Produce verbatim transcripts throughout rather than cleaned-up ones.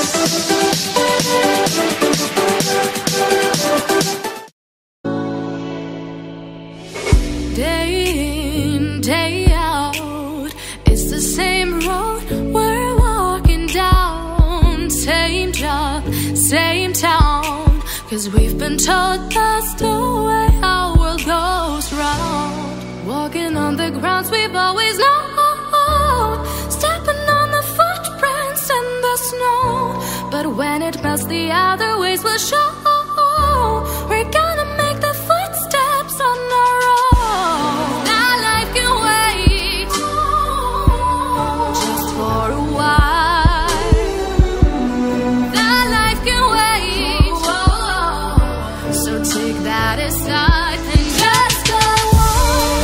Day in, day out, it's the same road we're walking down. Same job, same town, 'cause we've been told that's the way our world goes round. Walking on the grounds we've always known, stepping on the footprints in the snow. But when it melts, the other ways will show. We're gonna make the footsteps on our own. That life can wait just for a while. That life can wait, so take that aside and just go on.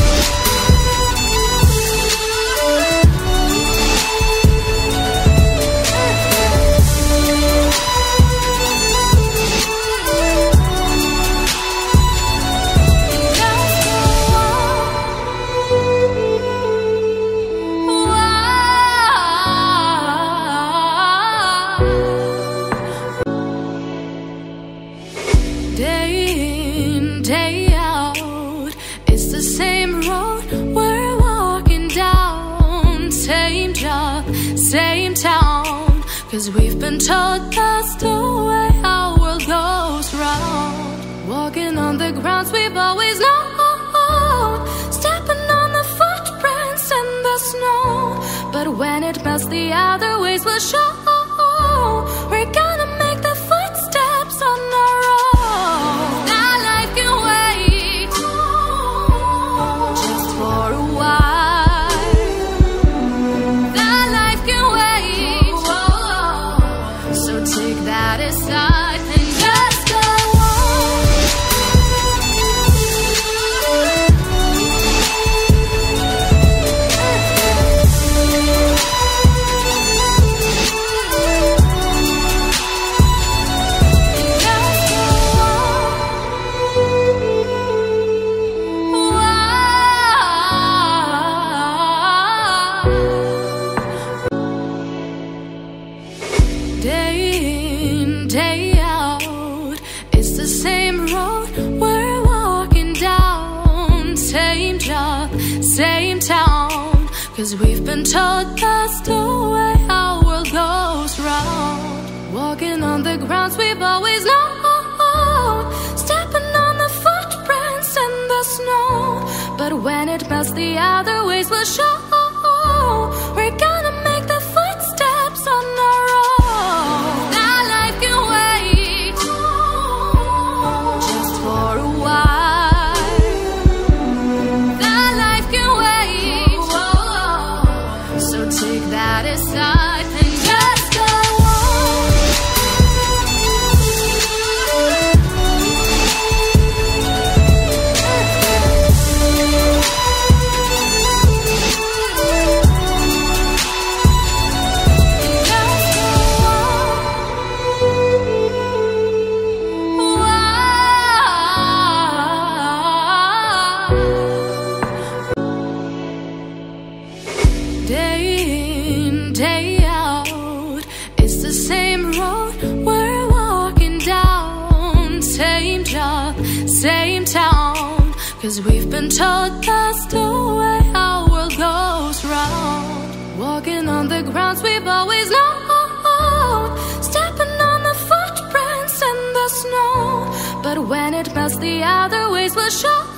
Day in, day out, it's the same road we're walking down. Same job, same town, 'cause we've been told that's the way our world goes round. Walking on the grounds we've always known, stepping on the footprints in the snow. But when it melts, the other ways will show. We're gonna make the footsteps on our own. That life can wait just for a while. That life can wait, so take that aside and just go on. Day in, day out, it's the same road we're walking down. Same job, same town, 'cause we've been told that's the way our world goes round. Walking on the grounds we've always known, stepping on the footprints in the snow. But when it melts, the other ways will show. We're gonna make the footsteps on our own. That life can wait just for a while. That life can wait, so take that aside and just go on. Day in, day out, it's the same road we're walking down. Same job, same town, 'cause we've been told that's the way our world goes round. Walking on the grounds we've always known, stepping on the footprints in the snow. But when it melts, the other ways will show.